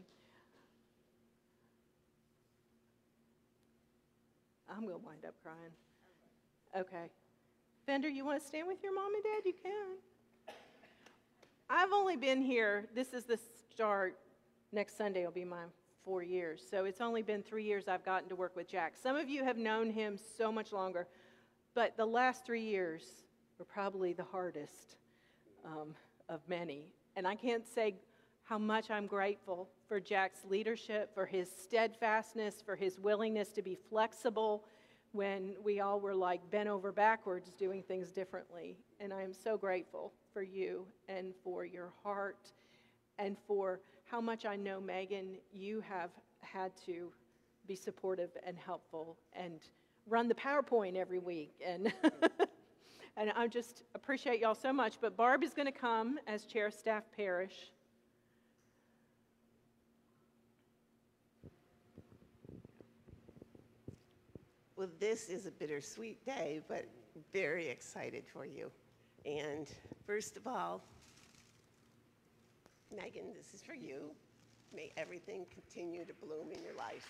[SPEAKER 2] I'm going to wind up crying. Okay. Fender, you want to stand with your mom and dad? You can. I've only been here, this is the start, next Sunday will be my 4 years. So it's only been 3 years I've gotten to work with Jack. Some of you have known him so much longer, but the last 3 years were probably the hardest of many. And I can't say how much I'm grateful for Jack's leadership, for his steadfastness, for his willingness to be flexible when we all were like bent over backwards doing things differently. And I am so grateful for you and for your heart and for how much I know, Megan, you have had to be supportive and helpful and run the PowerPoint every week. And and I just appreciate y'all so much. But Barb is going to come as Chair of Staff Parish.
[SPEAKER 10] Well, this is a bittersweet day, but very excited for you. And first of all, Megan, this is for you. May everything continue to bloom in your life.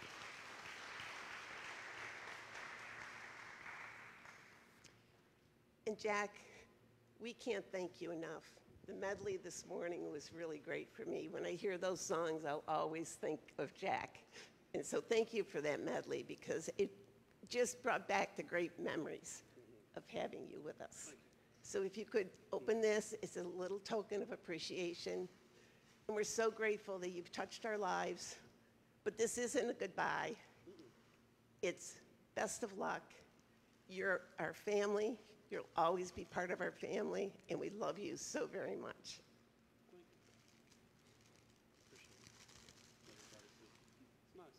[SPEAKER 10] And Jack, we can't thank you enough. The medley this morning was really great for me. When I hear those songs, I'll always think of Jack. And so thank you for that medley, because it just brought back the great memories of having you with us. So if you could open this, it's a little token of appreciation. And we're so grateful that you've touched our lives. But this isn't a goodbye. It's best of luck. You're our family. You'll always be part of our family. And we love you so very much.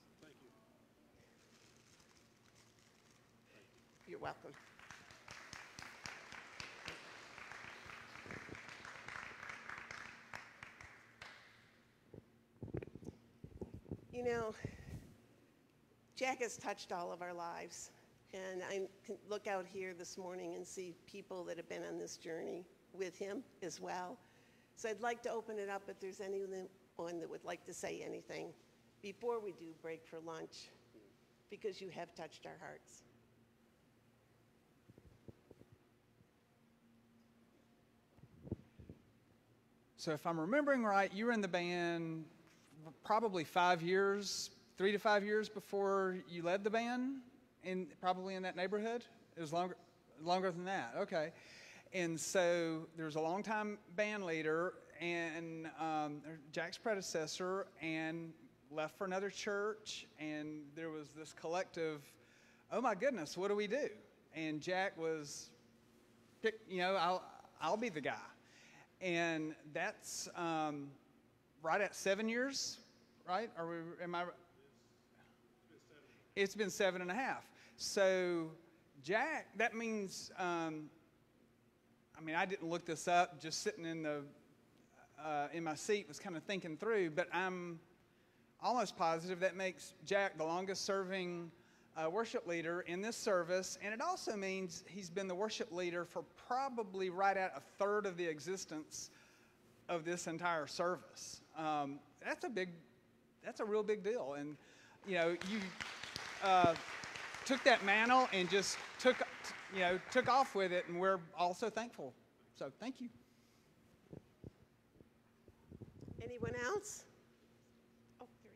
[SPEAKER 10] You're welcome. You know, Jack has touched all of our lives. And I can look out here this morning and see people that have been on this journey with him as well. So I'd like to open it up if there's anyone that would like to say anything before we do break for lunch, because you have touched our hearts.
[SPEAKER 11] So if I'm remembering right, you were in the band probably 5 years, 3 to 5 years before you led the band, probably in that neighborhood? It was longer than that, okay. And so there was a longtime band leader and Jack's predecessor, and left for another church, and there was this collective, oh my goodness, what do we do? And Jack was, I'll be the guy. And that's right at 7 years, right? It's been 7.5. So Jack, that means, I didn't look this up, just sitting in my seat was kind of thinking through, but I'm almost positive that makes Jack the longest serving worship leader in this service, and it also means he's been the worship leader for probably right at a third of the existence of this entire service. That's a real big deal, and you took that mantle and just took off with it, and we're all so thankful. So thank you.
[SPEAKER 10] Anyone else? Oh, there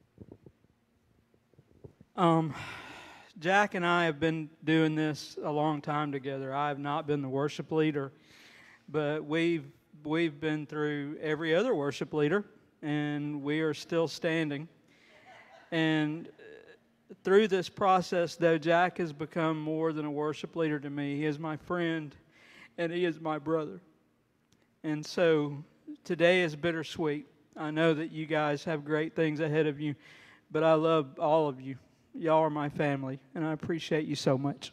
[SPEAKER 10] you go.
[SPEAKER 12] Jack and I have been doing this a long time together. I have not been the worship leader, but we've been through every other worship leader, and we are still standing. And through this process, though, Jack has become more than a worship leader to me. He is my friend, and he is my brother. And so today is bittersweet. I know that you guys have great things ahead of you, but I love all of you. Y'all are my family, and I appreciate you so much.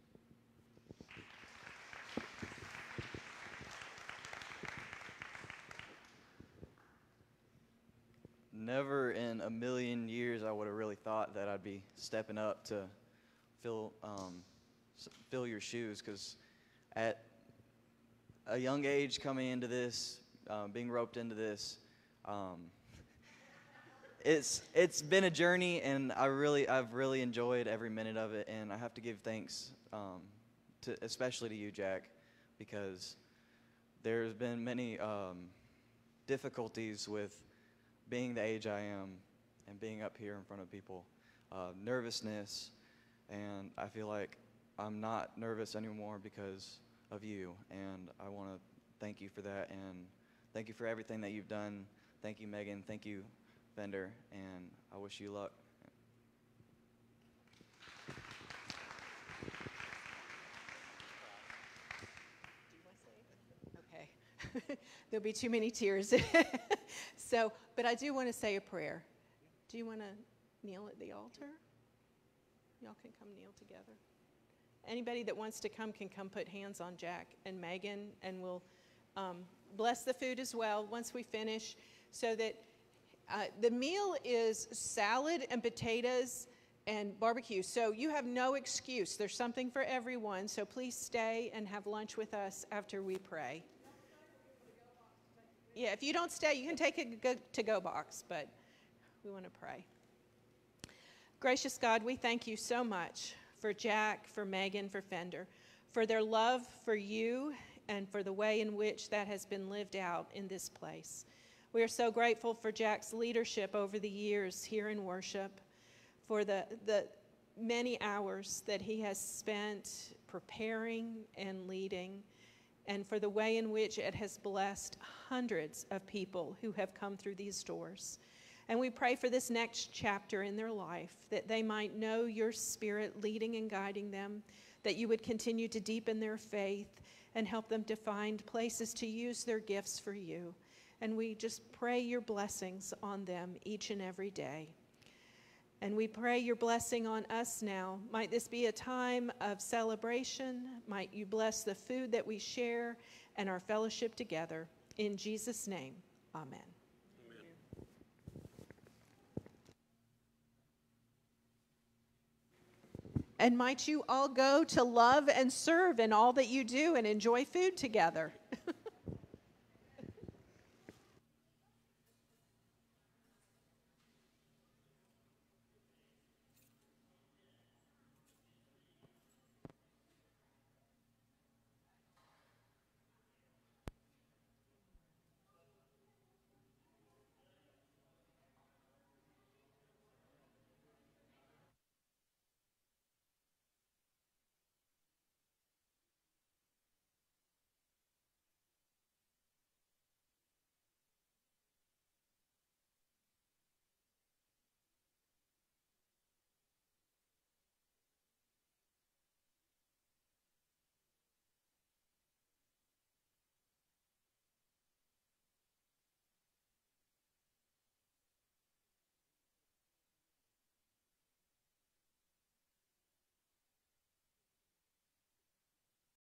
[SPEAKER 9] Never in a million years I would have really thought that I'd be stepping up to fill your shoes, because at a young age coming into this, being roped into this, it's been a journey, and I've really enjoyed every minute of it, and I have to give thanks especially to you, Jack, because there's been many difficulties with being the age I am and being up here in front of people, nervousness, and I feel like I'm not nervous anymore because of you, and I want to thank you for that, and thank you for everything that you've done. Thank you, Megan. Thank you, Fender, and I wish you luck.
[SPEAKER 2] Okay. There'll be too many tears. But I do want to say a prayer. Do you want to kneel at the altar? Y'all can come kneel together. Anybody that wants to come can come put hands on Jack and Megan, and we'll bless the food as well once we finish, so that the meal is salad and potatoes and barbecue. So you have no excuse. There's something for everyone. So please stay and have lunch with us after we pray. Yeah, if you don't stay, you can take a to-go box, but we want to pray. Gracious God, we thank you so much for Jack, for Megan, for Fender, for their love for you and for the way in which that has been lived out in this place. We are so grateful for Jack's leadership over the years here in worship, for the many hours that he has spent preparing and leading, and for the way in which it has blessed hundreds of people who have come through these doors. And we pray for this next chapter in their life, that they might know your Spirit leading and guiding them, that you would continue to deepen their faith and help them to find places to use their gifts for you. And we just pray your blessings on them each and every day. And we pray your blessing on us now. Might this be a time of celebration. Might you bless the food that we share and our fellowship together. In Jesus' name, amen. And might you all go to love and serve in all that you do and enjoy food together.